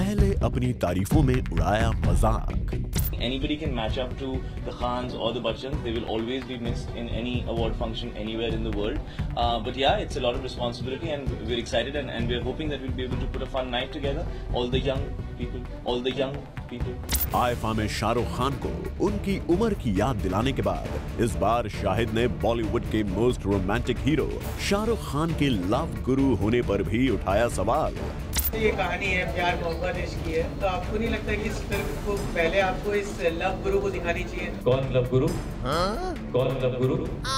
पहले अपनी तारीफों में उड़ाया मजाक। Anybody can match up to the Khans or the Bachchans. They will always be missed in any award function anywhere in the world. But yeah, it's a lot of responsibility, and we're excited, and we're hoping that we'll be able to put a fun night together. All the young people. IIFA में शाहरुख खान को उनकी उम्र की याद दिलाने के बाद इस बार शाहिद ने बॉलीवुड के most romantic hero Shahrukh Khan के लव गुरु होने पर भी उठाया सवाल। ये कहानी है प्यार मोहब्बत इश्क की है, तो आपको नहीं लगता कि इस फिल्म को पहले आपको इस लव गुरु को दिखानी चाहिए? कौन लव गुरु? कौन लव गुरु?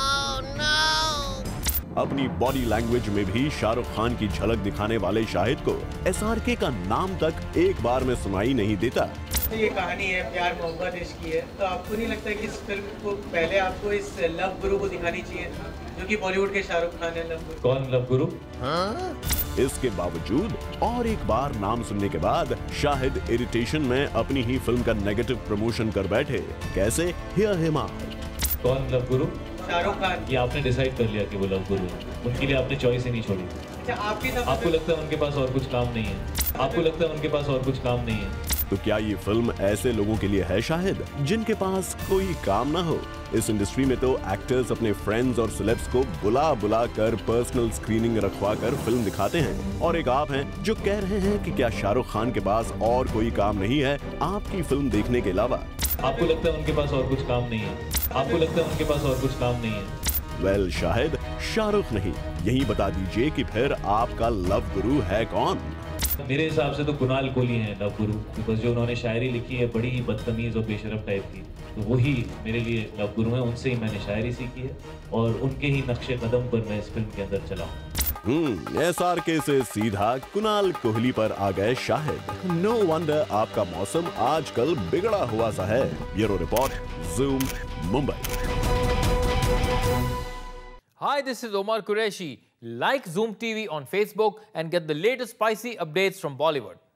अपनी बॉडी लैंग्वेज में भी शाहरुख खान की झलक दिखाने वाले शाहिद को एसआरके का नाम तक एक बार में सुनाई नहीं देता। ये कहानी है प्यार मोहब्बत इश्क की है, तो आपको नहीं लगता कि इस फिल्म को पहले आपको इस लव गुरु को दिखानी चाहिए, जो कि बॉलीवुड के शाहरुख खान है? लव गुरु। कौन लव गुरु? इसके बावजूद और एक बार नाम सुनने के बाद शाहिद इरिटेशन में अपनी ही फिल्म का नेगेटिव प्रमोशन कर बैठे। कैसे? Hear him out. कौन लव गुरु? शाहरुख खान। ये आपने डिसाइड कर लिया कि वो लव गुरु है, उनके लिए आपने चॉइस ही नहीं छोड़ी। अच्छा, आपको लगता है उनके पास और कुछ काम नहीं है? आपको लगता है उनके पास और कुछ काम नहीं है? तो क्या ये फिल्म ऐसे लोगों के लिए है शाहिद, जिनके पास कोई काम ना हो? इस इंडस्ट्री में तो एक्टर्स अपने फ्रेंड्स और सेलेब्स को बुला बुला कर पर्सनल स्क्रीनिंग रखवा कर फिल्म दिखाते हैं, और एक आप हैं जो कह रहे हैं कि क्या शाहरुख खान के पास और कोई काम नहीं है आपकी फिल्म देखने के अलावा? आपको लगता है उनके पास और कुछ काम नहीं है? आपको लगता है उनके पास और कुछ काम नहीं है? वेल शाहिद, शाहरुख नहीं, यही बता दीजिए कि फिर आपका लव गुरु है कौन? मेरे हिसाब से तो कुणाल कोहली हैं लव गुरु, बिकॉज जो उन्होंने शायरी लिखी है बड़ी ही बदतमीज और बेशरम टाइप की, तो वही मेरे लिए लव गुरु हैं। उनसे ही मैंने शायरी सीखी है और उनके ही नक्शे कदम पर मैं इस फिल्म के अंदर चला हूँ। एसआरके से सीधा कुणाल कोहली पर आ गए शाहिद। नो वंडर आपका मौसम आजकल बिगड़ा हुआ सा है। Bureau report, zoom, Mumbai. Hi, this is Omar Qureshi. Like Zoom TV on Facebook and get the latest spicy updates from Bollywood.